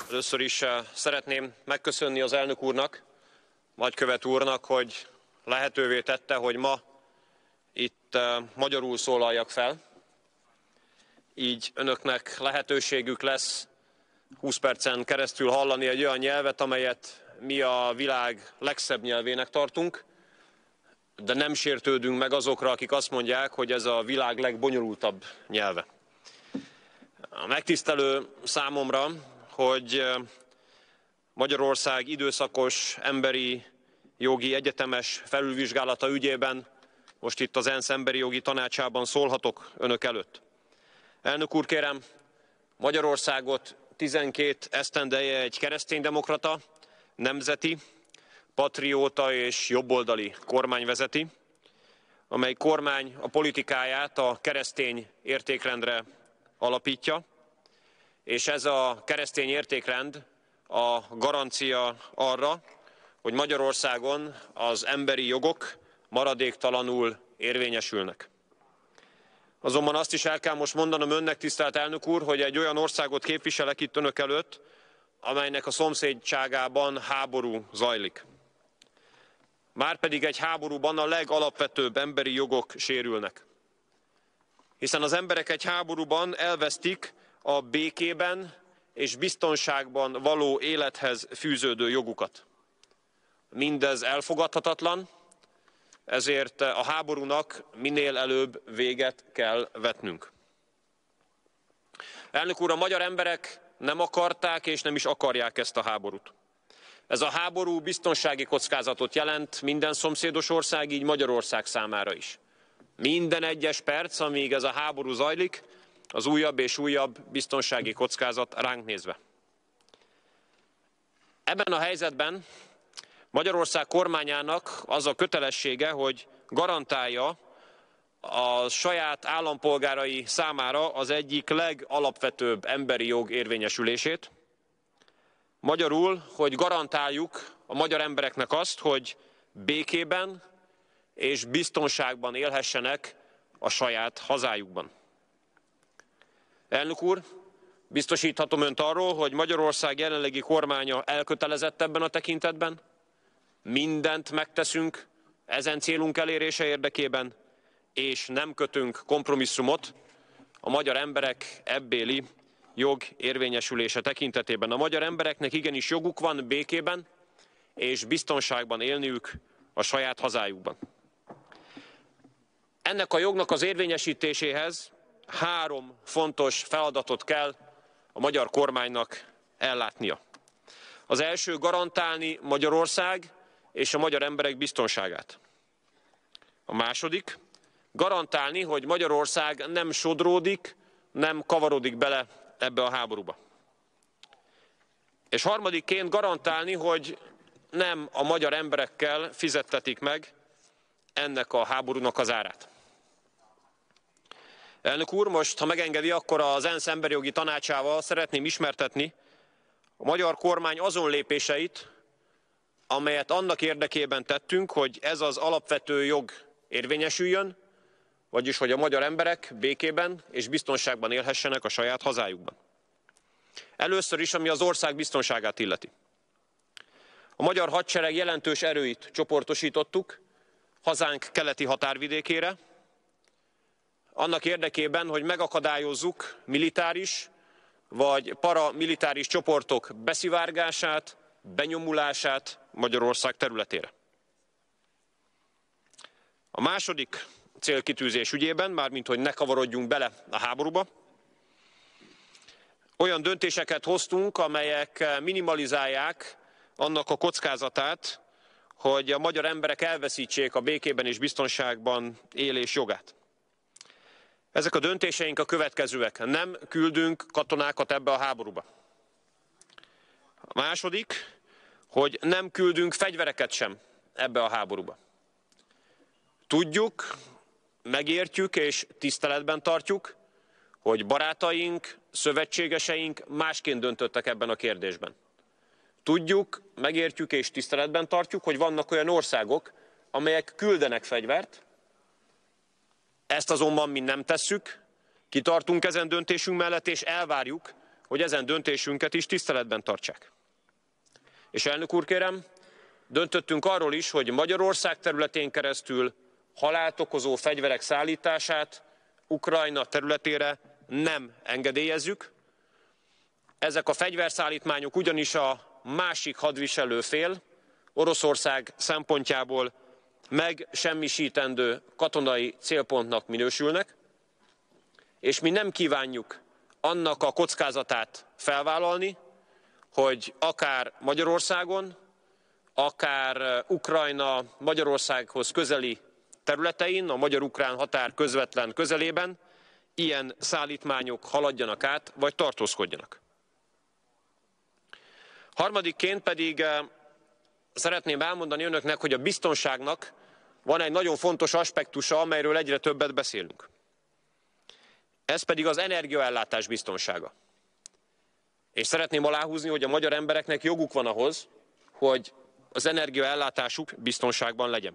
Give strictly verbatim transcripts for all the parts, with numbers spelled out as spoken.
Először is szeretném megköszönni az elnök úrnak, nagykövet úrnak, hogy lehetővé tette, hogy ma itt magyarul szólaljak fel. Így önöknek lehetőségük lesz húsz percen keresztül hallani egy olyan nyelvet, amelyet mi a világ legszebb nyelvének tartunk, de nem sértődünk meg azokra, akik azt mondják, hogy ez a világ legbonyolultabb nyelve. Megtisztelő számomra, hogy Magyarország időszakos emberi jogi egyetemes felülvizsgálata ügyében most itt az ENSZ Emberi Jogi Tanácsában szólhatok önök előtt. Elnök úr, kérem, Magyarországot tizenkét esztendeje egy kereszténydemokrata, nemzeti, patrióta és jobboldali kormány vezeti, amely kormány a politikáját a keresztény értékrendre alapítja, és ez a keresztény értékrend a garancia arra, hogy Magyarországon az emberi jogok maradéktalanul érvényesülnek. Azonban azt is el kell most mondanom önnek, tisztelt elnök úr, hogy egy olyan országot képviselek itt önök előtt, amelynek a szomszédságában háború zajlik. Márpedig egy háborúban a legalapvetőbb emberi jogok sérülnek. Hiszen az emberek egy háborúban elvesztik a békében és biztonságban való élethez fűződő jogukat. Mindez elfogadhatatlan, ezért a háborúnak minél előbb véget kell vetnünk. Elnök úr, a magyar emberek nem akarták és nem is akarják ezt a háborút. Ez a háború biztonsági kockázatot jelent minden szomszédos ország, így Magyarország számára is. Minden egyes perc, amíg ez a háború zajlik, az újabb és újabb biztonsági kockázat ránk nézve. Ebben a helyzetben Magyarország kormányának az a kötelessége, hogy garantálja a saját állampolgárai számára az egyik legalapvetőbb emberi jog érvényesülését. Magyarul, hogy garantáljuk a magyar embereknek azt, hogy békében és biztonságban élhessenek a saját hazájukban. Elnök úr, biztosíthatom önt arról, hogy Magyarország jelenlegi kormánya elkötelezett ebben a tekintetben. Mindent megteszünk ezen célunk elérése érdekében, és nem kötünk kompromisszumot a magyar emberek ebbéli jog érvényesülése tekintetében. A magyar embereknek igenis joguk van békében és biztonságban élniük a saját hazájukban. Ennek a jognak az érvényesítéséhez három fontos feladatot kell a magyar kormánynak ellátnia. Az első, garantálni Magyarország és a magyar emberek biztonságát. A második, garantálni, hogy Magyarország nem sodródik, nem kavarodik bele ebbe a háborúba. És harmadikként garantálni, hogy nem a magyar emberekkel fizettetik meg ennek a háborúnak az árát. Elnök úr, most, ha megengedi, akkor az ENSZ Emberi Jogi Tanácsával szeretném ismertetni a magyar kormány azon lépéseit, amelyet annak érdekében tettünk, hogy ez az alapvető jog érvényesüljön, vagyis hogy a magyar emberek békében és biztonságban élhessenek a saját hazájukban. Először is, ami az ország biztonságát illeti. A magyar hadsereg jelentős erőit csoportosítottuk hazánk keleti határvidékére, annak érdekében, hogy megakadályozzuk militáris vagy paramilitáris csoportok beszivárgását, benyomulását Magyarország területére. A második célkitűzés ügyében, mármint hogy ne kavarodjunk bele a háborúba, olyan döntéseket hoztunk, amelyek minimalizálják annak a kockázatát, hogy a magyar emberek elveszítsék a békében és biztonságban élés jogát. Ezek a döntéseink a következőek. Nem küldünk katonákat ebbe a háborúba. A második, hogy nem küldünk fegyvereket sem ebbe a háborúba. Tudjuk, megértjük és tiszteletben tartjuk, hogy barátaink, szövetségeseink másként döntöttek ebben a kérdésben. Tudjuk, megértjük és tiszteletben tartjuk, hogy vannak olyan országok, amelyek küldenek fegyvert. Ezt azonban mi nem tesszük, kitartunk ezen döntésünk mellett, és elvárjuk, hogy ezen döntésünket is tiszteletben tartsák. És elnök úr, kérem, döntöttünk arról is, hogy Magyarország területén keresztül halált okozó fegyverek szállítását Ukrajna területére nem engedélyezzük. Ezek a fegyverszállítmányok ugyanis a másik hadviselő fél, Oroszország szempontjából megsemmisítendő katonai célpontnak minősülnek, és mi nem kívánjuk annak a kockázatát felvállalni, hogy akár Magyarországon, akár Ukrajna Magyarországhoz közeli területein, a magyar-ukrán határ közvetlen közelében ilyen szállítmányok haladjanak át, vagy tartózkodjanak. Harmadikként pedig szeretném elmondani önöknek, hogy a biztonságnak van egy nagyon fontos aspektusa, amelyről egyre többet beszélünk. Ez pedig az energiaellátás biztonsága. És szeretném aláhúzni, hogy a magyar embereknek joguk van ahhoz, hogy az energiaellátásuk biztonságban legyen.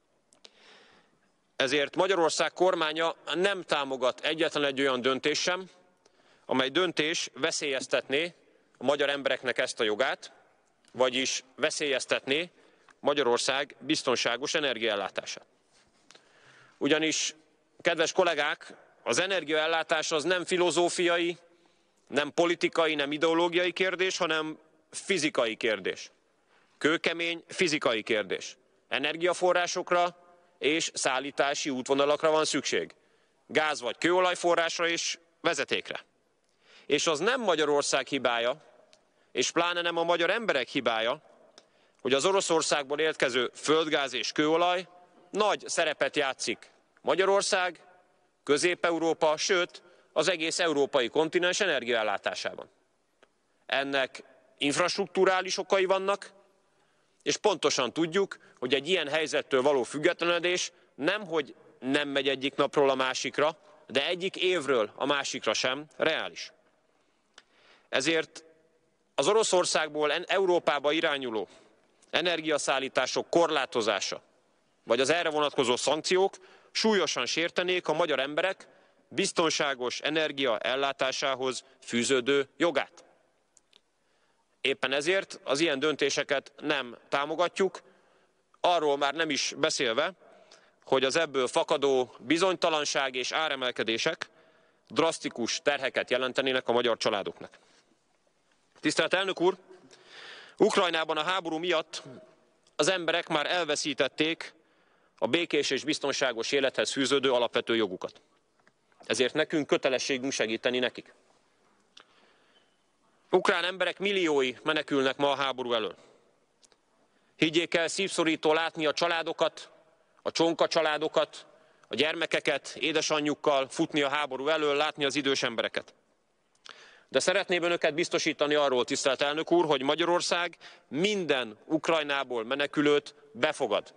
Ezért Magyarország kormánya nem támogat egyetlen egy olyan döntés sem, amely döntés veszélyeztetné a magyar embereknek ezt a jogát, vagyis veszélyeztetné Magyarország biztonságos energiaellátását. Ugyanis, kedves kollégák, az energiaellátás az nem filozófiai, nem politikai, nem ideológiai kérdés, hanem fizikai kérdés. Kőkemény fizikai kérdés. Energiaforrásokra és szállítási útvonalakra van szükség. Gáz vagy kőolajforrásra és vezetékre. És az nem Magyarország hibája, és pláne nem a magyar emberek hibája, hogy az Oroszországból érkező földgáz és kőolaj nagy szerepet játszik Magyarország, Közép-Európa, sőt az egész európai kontinens energiaellátásában. Ennek infrastrukturális okai vannak, és pontosan tudjuk, hogy egy ilyen helyzettől való függetlenedés nemhogy nem megy egyik napról a másikra, de egyik évről a másikra sem reális. Ezért az Oroszországból Európába irányuló energiaszállítások korlátozása, vagy az erre vonatkozó szankciók súlyosan sértenék a magyar emberek biztonságos energia ellátásához fűződő jogát. Éppen ezért az ilyen döntéseket nem támogatjuk, arról már nem is beszélve, hogy az ebből fakadó bizonytalanság és áremelkedések drasztikus terheket jelentenének a magyar családoknak. Tisztelt elnök úr! Ukrajnában a háború miatt az emberek már elveszítették a békés és biztonságos élethez fűződő alapvető jogukat. Ezért nekünk kötelességünk segíteni nekik. Ukrán emberek milliói menekülnek ma a háború elől. Higgyék el, szívszorító látni a családokat, a csonka családokat, a gyermekeket édesanyjukkal futni a háború elől, látni az idős embereket. De szeretném önöket biztosítani arról, tisztelt elnök úr, hogy Magyarország minden Ukrajnából menekülőt befogad.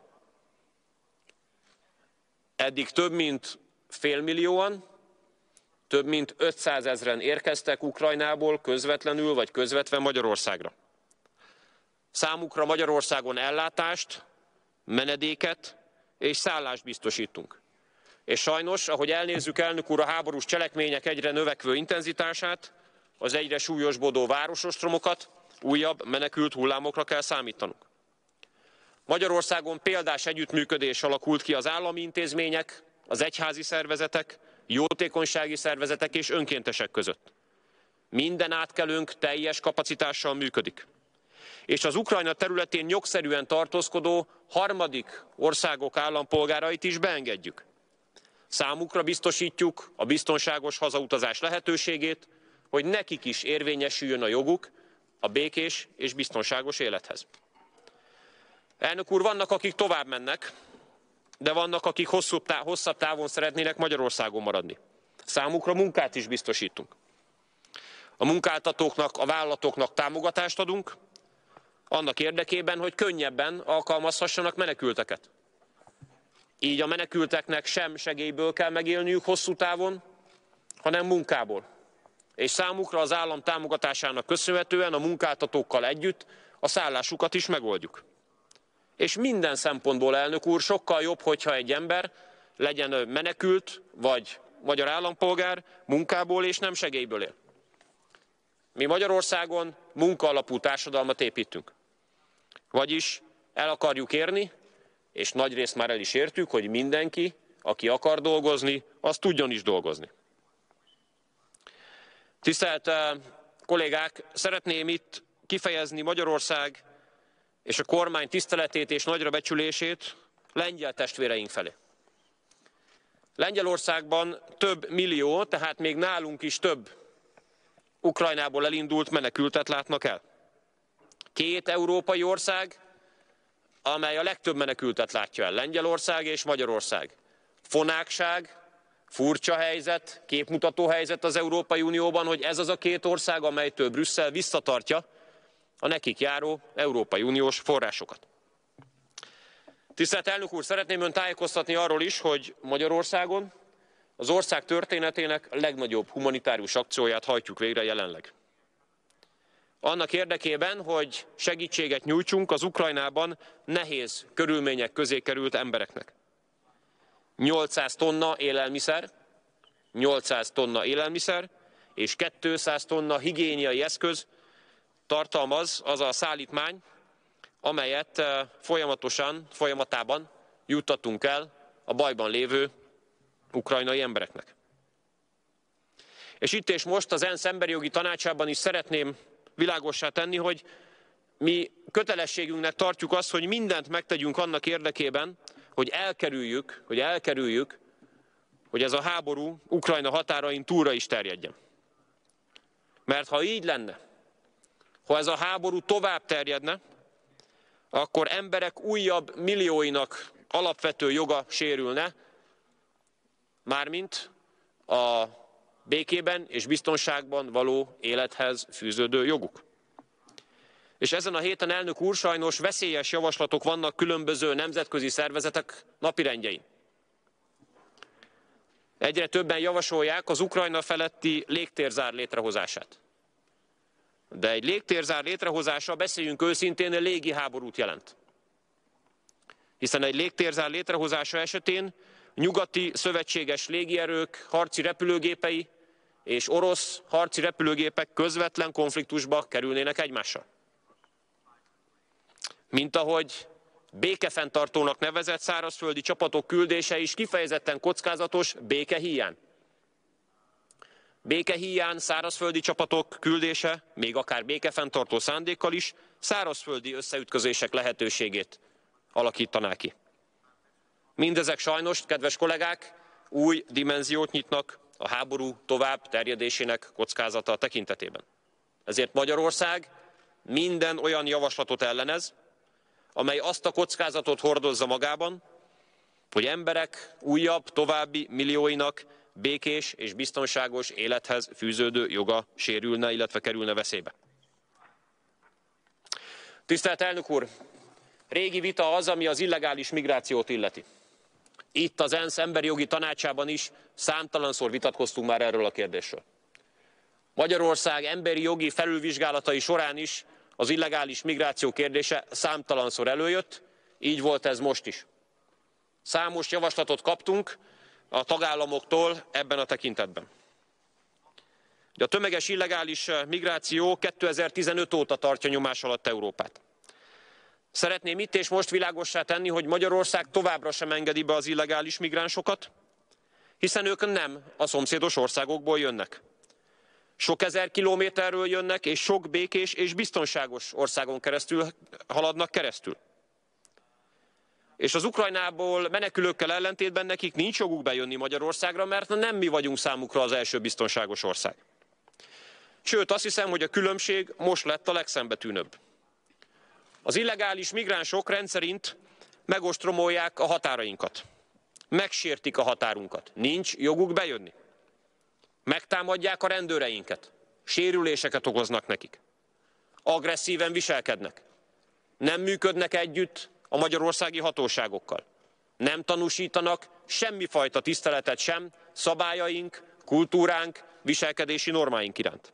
Eddig több mint félmillióan, több mint ötszázezren érkeztek Ukrajnából közvetlenül vagy közvetve Magyarországra. Számukra Magyarországon ellátást, menedéket és szállást biztosítunk. És sajnos, ahogy elnézzük, elnök úr, a háborús cselekmények egyre növekvő intenzitását, az egyre súlyosbodó városostromokat, újabb menekült hullámokra kell számítanunk. Magyarországon példás együttműködés alakult ki az állami intézmények, az egyházi szervezetek, jótékonysági szervezetek és önkéntesek között. Minden átkelőnk teljes kapacitással működik. És az Ukrajna területén jogszerűen tartózkodó harmadik országok állampolgárait is beengedjük. Számukra biztosítjuk a biztonságos hazautazás lehetőségét, hogy nekik is érvényesüljön a joguk a békés és biztonságos élethez. Elnök úr, vannak, akik tovább mennek, de vannak, akik hosszabb távon szeretnének Magyarországon maradni. Számukra munkát is biztosítunk. A munkáltatóknak, a vállalatoknak támogatást adunk, annak érdekében, hogy könnyebben alkalmazhassanak menekülteket. Így a menekülteknek sem segélyből kell megélniük hosszú távon, hanem munkából. És számukra az állam támogatásának köszönhetően a munkáltatókkal együtt a szállásukat is megoldjuk. És minden szempontból, elnök úr, sokkal jobb, hogyha egy ember legyen menekült, vagy magyar állampolgár, munkából és nem segélyből él. Mi Magyarországon munkaalapú társadalmat építünk. Vagyis el akarjuk érni, és nagyrészt már el is értük, hogy mindenki, aki akar dolgozni, az tudjon is dolgozni. Tisztelt kollégák, szeretném itt kifejezni Magyarország és a kormány tiszteletét és nagyrabecsülését lengyel testvéreink felé. Lengyelországban több millió, tehát még nálunk is több Ukrajnából elindult menekültet látnak el. Két európai ország, amely a legtöbb menekültet látja el, Lengyelország és Magyarország. Fonákság, furcsa helyzet, képmutató helyzet az Európai Unióban, hogy ez az a két ország, amelytől Brüsszel visszatartja a nekik járó Európai Uniós forrásokat. Tisztelt elnök úr, szeretném önt tájékoztatni arról is, hogy Magyarországon az ország történetének legnagyobb humanitárius akcióját hajtjuk végre jelenleg. Annak érdekében, hogy segítséget nyújtsunk az Ukrajnában nehéz körülmények közé került embereknek. nyolcszáz tonna élelmiszer, nyolcszáz tonna élelmiszer és kétszáz tonna higiéniai eszköz tartalmaz az a szállítmány, amelyet folyamatosan, folyamatában juttattunk el a bajban lévő ukrajnai embereknek. És itt és most az ENSZ Emberi Jogi Tanácsában is szeretném világossá tenni, hogy mi kötelességünknek tartjuk azt, hogy mindent megtegyünk annak érdekében, hogy elkerüljük, hogy elkerüljük, hogy ez a háború Ukrajna határain túlra is terjedjen. Mert ha így lenne, ha ez a háború tovább terjedne, akkor emberek újabb millióinak alapvető joga sérülne, mármint a békében és biztonságban való élethez fűződő joguk. És ezen a héten, elnök úr, sajnos veszélyes javaslatok vannak különböző nemzetközi szervezetek napirendjein. Egyre többen javasolják az Ukrajna feletti légtérzár létrehozását. De egy légtérzár létrehozása, beszéljünk őszintén, légi háborút jelent. Hiszen egy légtérzár létrehozása esetén nyugati szövetséges légierők harci repülőgépei és orosz harci repülőgépek közvetlen konfliktusba kerülnének egymással. Mint ahogy békefenntartónak nevezett szárazföldi csapatok küldése is kifejezetten kockázatos békehíján. Békehíján szárazföldi csapatok küldése, még akár békefenntartó szándékkal is, szárazföldi összeütközések lehetőségét alakítaná ki. Mindezek sajnos, kedves kollégák, új dimenziót nyitnak a háború tovább terjedésének kockázata tekintetében. Ezért Magyarország minden olyan javaslatot ellenez, amely azt a kockázatot hordozza magában, hogy emberek újabb, további millióinak békés és biztonságos élethez fűződő joga sérülne, illetve kerülne veszélybe. Tisztelt elnök úr! Régi vita az, ami az illegális migrációt illeti. Itt az ENSZ Emberi Jogi Tanácsában is számtalanszor vitatkoztunk már erről a kérdésről. Magyarország emberi jogi felülvizsgálatai során is az illegális migráció kérdése számtalanszor előjött, így volt ez most is. Számos javaslatot kaptunk a tagállamoktól ebben a tekintetben. A tömeges illegális migráció kétezer-tizenöt óta tartja nyomás alatt Európát. Szeretném itt és most világossá tenni, hogy Magyarország továbbra sem engedi be az illegális migránsokat, hiszen ők nem a szomszédos országokból jönnek. Sok ezer kilométerről jönnek, és sok békés és biztonságos országon keresztül haladnak keresztül. És az Ukrajnából menekülőkkel ellentétben nekik nincs joguk bejönni Magyarországra, mert nem mi vagyunk számukra az első biztonságos ország. Sőt, azt hiszem, hogy a különbség most lett a legszembetűnőbb. Az illegális migránsok rendszerint megostromolják a határainkat. Megsértik a határunkat. Nincs joguk bejönni. Megtámadják a rendőreinket. Sérüléseket okoznak nekik. Agresszíven viselkednek. Nem működnek együtt a magyarországi hatóságokkal. Nem tanúsítanak semmifajta tiszteletet sem szabályaink, kultúránk, viselkedési normáink iránt.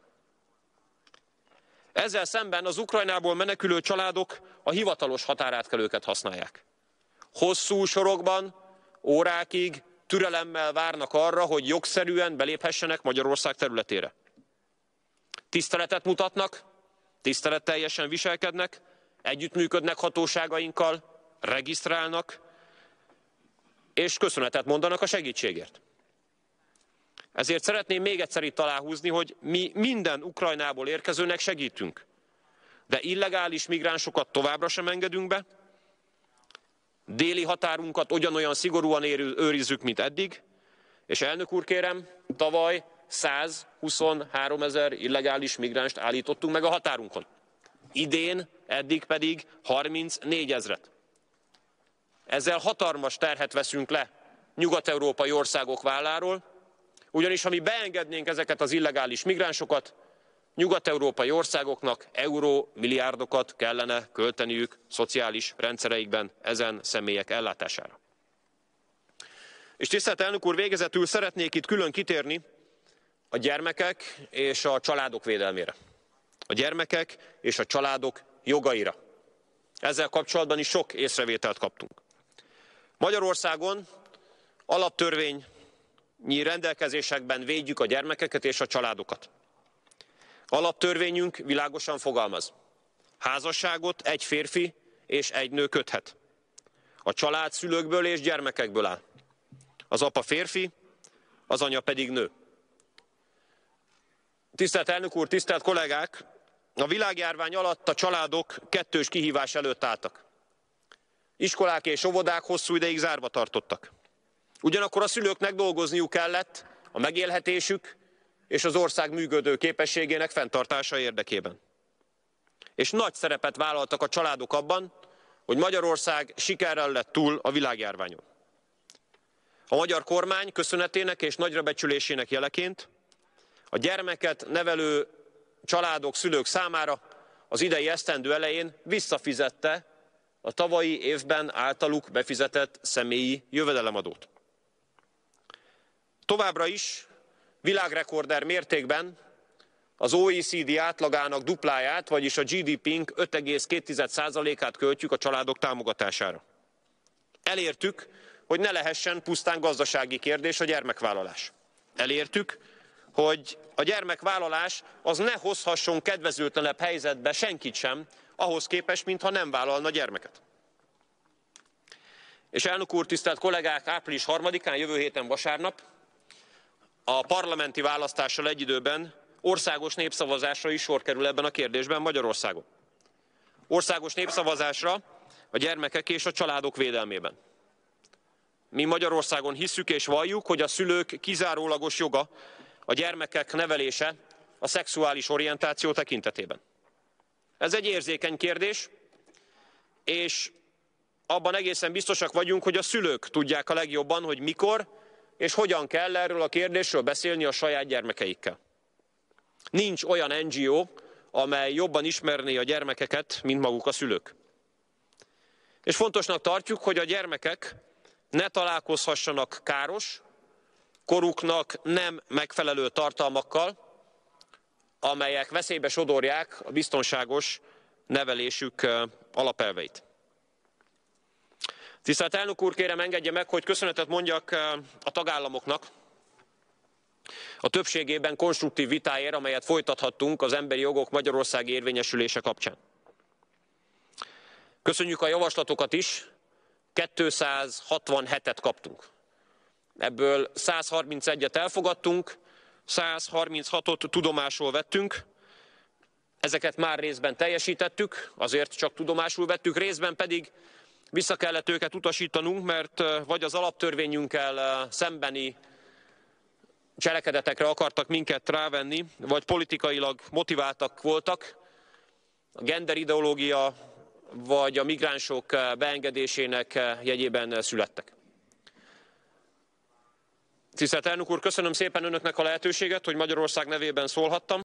Ezzel szemben az Ukrajnából menekülő családok a hivatalos határátkelőket használják. Hosszú sorokban, órákig, türelemmel várnak arra, hogy jogszerűen beléphessenek Magyarország területére. tiszteletet mutatnak, tiszteletteljesen viselkednek, együttműködnek hatóságainkkal, regisztrálnak, és köszönetet mondanak a segítségért. Ezért szeretném még egyszer itt aláhúzni, hogy mi minden Ukrajnából érkezőnek segítünk, de illegális migránsokat továbbra sem engedünk be, déli határunkat ugyanolyan szigorúan őrizzük, mint eddig, és elnök úr, kérem, tavaly százhuszonháromezer illegális migránst állítottunk meg a határunkon. Idén eddig pedig harmincnégyezret. Ezzel hatalmas terhet veszünk le nyugat-európai országok válláról, ugyanis ha mi beengednénk ezeket az illegális migránsokat, nyugat-európai országoknak eurómilliárdokat kellene költeniük szociális rendszereikben ezen személyek ellátására. És tisztelt elnök úr, végezetül szeretnék itt külön kitérni a gyermekek és a családok védelmére. A gyermekek és a családok jogaira. Ezzel kapcsolatban is sok észrevételt kaptunk. Magyarországon alaptörvényi rendelkezésekben védjük a gyermekeket és a családokat. Alaptörvényünk világosan fogalmaz. Házasságot egy férfi és egy nő köthet. A család szülőkből és gyermekekből áll. Az apa férfi, az anya pedig nő. Tisztelt elnök úr, tisztelt kollégák! A világjárvány alatt a családok kettős kihívás előtt álltak. Iskolák és óvodák hosszú ideig zárva tartottak. Ugyanakkor a szülőknek dolgozniuk kellett a megélhetésük és az ország működő képességének fenntartása érdekében. És nagy szerepet vállaltak a családok abban, hogy Magyarország sikerrel lett túl a világjárványon. A magyar kormány köszönetének és nagyrabecsülésének jeleként a gyermeket nevelő családok, szülők számára az idei esztendő elején visszafizette a tavalyi évben általuk befizetett személyi jövedelemadót. Továbbra is világrekorder mértékben az o e cé dé átlagának dupláját, vagyis a gé dé pénk öt egész két százalékát költjük a családok támogatására. Elértük, hogy ne lehessen pusztán gazdasági kérdés a gyermekvállalás. Elértük, hogy a gyermekvállalás az ne hozhasson kedvezőtlenebb helyzetbe senkit sem, ahhoz képest, mintha nem vállalna gyermeket. És elnök úr, tisztelt kollégák, április harmadikán, jövő héten vasárnap a parlamenti választással egy időben országos népszavazásra is sor kerül ebben a kérdésben Magyarországon. Országos népszavazásra a gyermekek és a családok védelmében. Mi Magyarországon hisszük és valljuk, hogy a szülők kizárólagos joga a gyermekek nevelése a szexuális orientáció tekintetében. Ez egy érzékeny kérdés, és abban egészen biztosak vagyunk, hogy a szülők tudják a legjobban, hogy mikor és hogyan kell erről a kérdésről beszélni a saját gyermekeikkel. Nincs olyan en gé o, amely jobban ismerné a gyermekeket, mint maguk a szülők. És fontosnak tartjuk, hogy a gyermekek ne találkozhassanak káros, koruknak nem megfelelő tartalmakkal, amelyek veszélybe sodorják a biztonságos nevelésük alapelveit. Tisztelt elnök úr, kérem, engedje meg, hogy köszönetet mondjak a tagállamoknak a többségében konstruktív vitáért, amelyet folytathattunk az emberi jogok magyarországi érvényesülése kapcsán. Köszönjük a javaslatokat is, kétszázhatvanhetet kaptunk. Ebből százharmincegyet elfogadtunk, százharminchatot tudomásul vettünk, ezeket már részben teljesítettük, azért csak tudomásul vettük, részben pedig vissza kellett őket utasítanunk, mert vagy az alaptörvényünkkel szembeni cselekedetekre akartak minket rávenni, vagy politikailag motiváltak voltak, a genderideológia vagy a migránsok beengedésének jegyében születtek. Tisztelt elnök úr, köszönöm szépen önöknek a lehetőséget, hogy Magyarország nevében szólhattam.